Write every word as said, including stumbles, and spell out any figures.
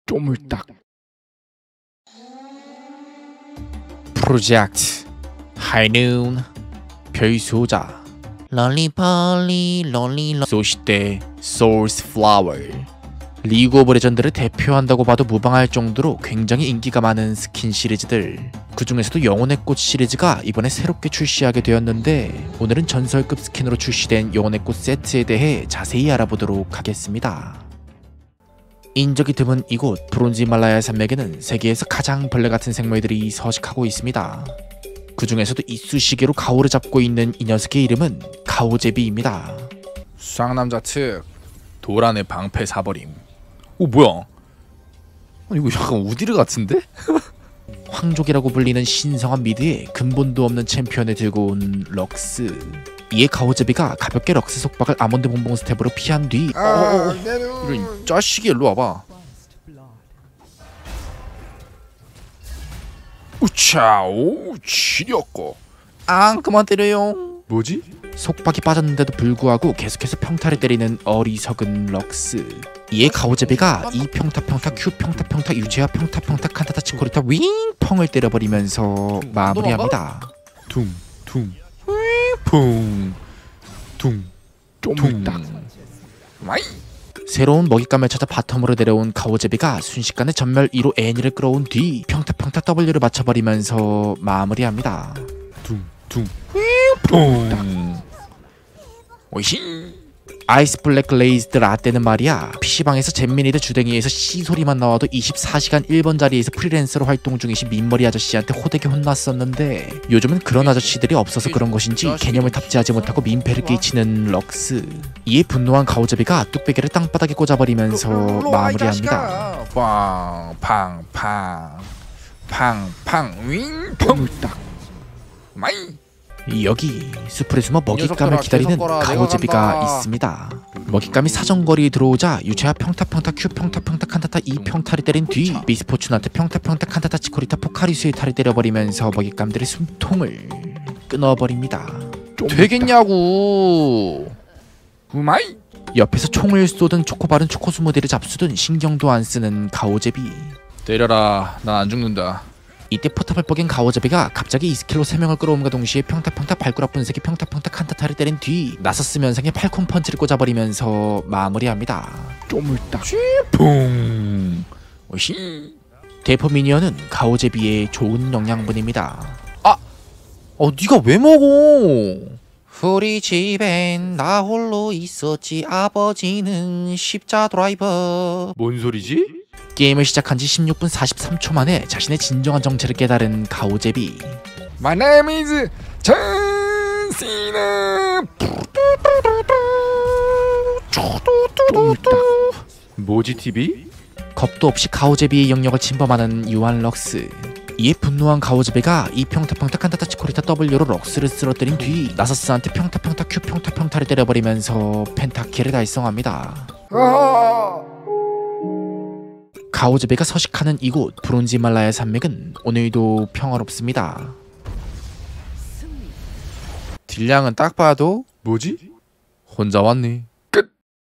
쪼물딱. 프로젝트 하이눈 별소자 롤리폴리 롤리 소시대 소울스 플라워. 리그 오브 레전드를 대표한다고 봐도 무방할 정도로 굉장히 인기가 많은 스킨 시리즈들, 그 중에서도 영혼의 꽃 시리즈가 이번에 새롭게 출시하게 되었는데, 오늘은 전설급 스킨으로 출시된 영혼의 꽃 세트에 대해 자세히 알아보도록 하겠습니다. 인적이 드문 이곳 브론즈 히말라야 산맥에는 세계에서 가장 벌레 같은 생물들이 서식하고 있습니다. 그 중에서도 이쑤시개로 가오를 잡고 있는 이 녀석의 이름은 가오제비입니다. 쌍남자 특 도란의 방패 사버림. 오 뭐야? 아니, 이거 약간 우디르 같은데? 황족이라고 불리는 신성한 미드에 근본도 없는 챔피언을 들고 온 럭스. 이에 가오제비가 가볍게 럭스 속박을 아몬드 봉봉 스텝으로 피한 뒤 아, 이런 짜식이 일로 와봐. 우차오 지렸고. 앙 그만 때려요. 뭐지? 속박이 빠졌는데도 불구하고 계속해서 평타를 때리는 어리석은 럭스. 이에 가오제비가 이 평타 평타 큐 평타 평타 유재와 평타 평타 칸타타 치코리타 윙펑을 때려버리면서 마무리합니다. 퉁퉁 윙풍 퉁 쪼물딱. 마이. 새로운 먹잇감을 찾아 바텀으로 내려온 가오제비가 순식간에 전멸 이로 애니를 끌어온 뒤 평타 평타 W를 맞춰버리면서 마무리합니다. 퉁퉁 윙풍 오이시. 아이스 블랙 글레이즈드 라떼는 말이야, 피시방에서 잼민이들 주댕이에서 씨소리만 나와도 이십사 시간 일 번 자리에서 프리랜서로 활동 중이신 민머리 아저씨한테 호되게 혼났었는데, 요즘은 그런 아저씨들이 없어서 그런 것인지 개념을 탑재하지 못하고 민폐를 끼치는 럭스. 이에 분노한 가오제비가 뚝배기를 땅바닥에 꽂아버리면서 마무리합니다. 팡팡팡 팡팡 윙풍 딱. 마이. 여기 숲에 숨어 먹잇감을 기다리는 가오제비가 있습니다. 먹잇감이 사정거리에 들어오자 유채와 평타 평타 큐 평타 평타 칸타타 이 평타를 때린 뒤 미스포춘한테 평타 평타 칸타타 치코리타 포카리수의 탈을 때려버리면서 먹잇감들의 숨통을 끊어버립니다. 되겠냐고. 우마이. 옆에서 총을 쏘든 초코바른 초코스무디를 잡수든 신경도 안 쓰는 가오제비. 때려라, 난 안 죽는다. 이때 포탑을 뻐긴 가오제비가 갑자기 이 스킬로 세 명을 끌어옴과 동시에 평타 평타 발구락 분쇄기 평타 평타 칸타타를 때린 뒤 나서스 면상에 팔콘 펀치를 꽂아버리면서 마무리합니다. 쪼물딱. 퐁 오시. 대포 미니언은 가오제비의 좋은 영양분입니다. 아! 어 니가 왜 먹어? 우리 집엔 나 홀로 있었지, 아버지는 십자 드라이버. 뭔 소리지? 게임을 시작한 지 십육 분 사십삼 초 만에 자신의 진정한 정체를 깨달은 가오제비. My name is 존 시나. 뭐지 티비? 겁도 없이 가오제비의 영역을 침범하는 유한 럭스. 이에 분노한 가오제비가 이 평타 평타 칸타타 치코리타 W로 럭스를 쓰러뜨린 뒤 나서스한테 평타 평타 큐 평타 평타를 때려버리면서 펜타키를 달성합니다. 가오제비가 서식하는 이곳 브론즈 히말라야 산맥은 오늘도 평화롭습니다. 딜량은 딱 봐도 뭐지? 혼자 왔네.